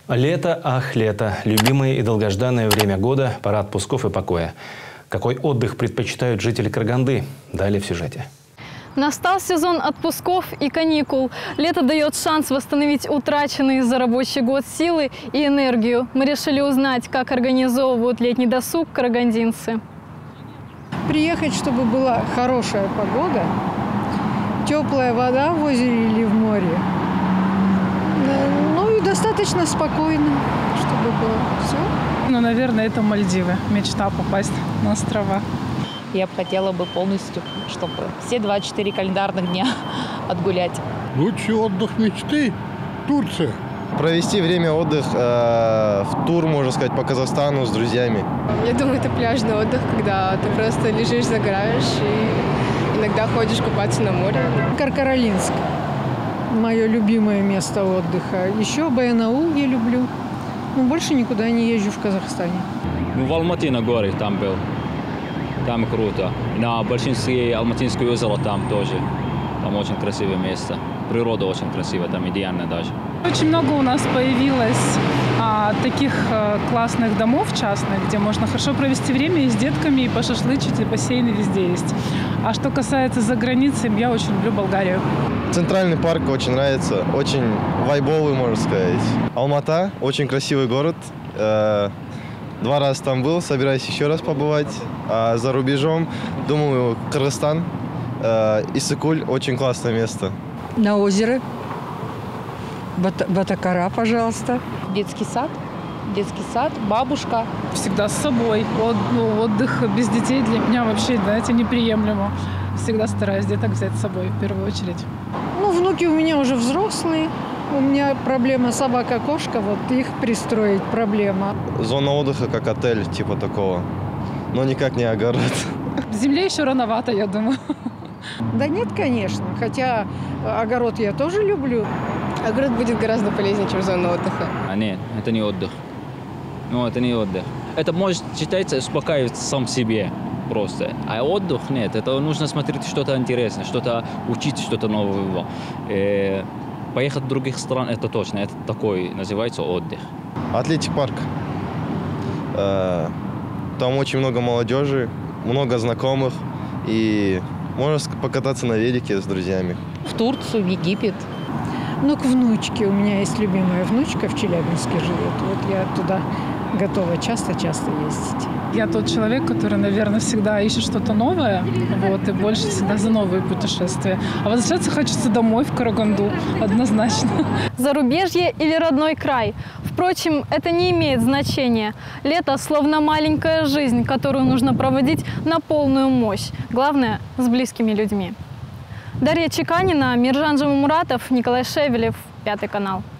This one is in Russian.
Лето, ах, лето. Любимое и долгожданное время года, пора отпусков и покоя. Какой отдых предпочитают жители Караганды? Далее в сюжете. Настал сезон отпусков и каникул. Лето дает шанс восстановить утраченные за рабочий год силы и энергию. Мы решили узнать, как организовывают летний досуг карагандинцы. Приехать, чтобы была хорошая погода, теплая вода в озере или в море. Ну и достаточно спокойно, чтобы было все. Ну, наверное, это Мальдивы. Мечта попасть на острова. Я бы хотела полностью, чтобы все 24 календарных дня отгулять. Лучший отдых мечты – Турция. Провести время отдыха в тур, можно сказать, по Казахстану с друзьями. Я думаю, это пляжный отдых, когда ты просто лежишь, загораешь и иногда ходишь купаться на море. Каркаралинск – мое любимое место отдыха. Еще Баянаул я люблю. Но больше никуда не езжу в Казахстане. В Алмате на горе там был. Там круто. На большинстве Алматинское озеро там тоже. Там очень красивое место. Природа очень красивая, там идеально даже. Очень много у нас появилось таких классных домов частных, где можно хорошо провести время и с детками, и пошашлычить, и бассейны везде есть. А что касается за границей, я очень люблю Болгарию. Центральный парк очень нравится, очень вайбовый, можно сказать. Алмата – очень красивый город. 2 раза там был, собираюсь еще раз побывать. А за рубежом, думаю, Кыргызстан, Иссык-Куль – очень классное место. На озеро. Батакара, пожалуйста. Детский сад, бабушка. Всегда с собой. Отдых без детей для меня вообще, знаете, неприемлемо. Всегда стараюсь деток взять с собой в первую очередь. Ну, внуки у меня уже взрослые. У меня проблема собака-кошка, вот их пристроить проблема. Зона отдыха как отель, типа такого, но никак не огород. В земле еще рановато, я думаю. Да нет, конечно, хотя огород я тоже люблю. Огород будет гораздо полезнее, чем зона отдыха. Нет, это не отдых. Ну, это не отдых. Это может считаться успокаивать сам себе просто. А отдых нет. Это нужно смотреть что-то интересное, что-то учить, что-то нового. Поехать в других стран, это точно. Это такой называется отдых. Атлетик парк. Там очень много молодежи, много знакомых. И можно покататься на велике с друзьями. В Турцию, в Египет. Ну, к внучке. У меня есть любимая внучка в Челябинске живет. Вот я туда готова часто-часто ездить. Я тот человек, который, наверное, всегда ищет что-то новое, и больше всегда за новые путешествия. А возвращаться хочется домой, в Караганду, однозначно. Зарубежье или родной край? Впрочем, это не имеет значения. Лето словно маленькая жизнь, которую нужно проводить на полную мощь. Главное – с близкими людьми. Дарья Чеканина, Миржан Джамумуратов, Николай Шевелев, 5 канал.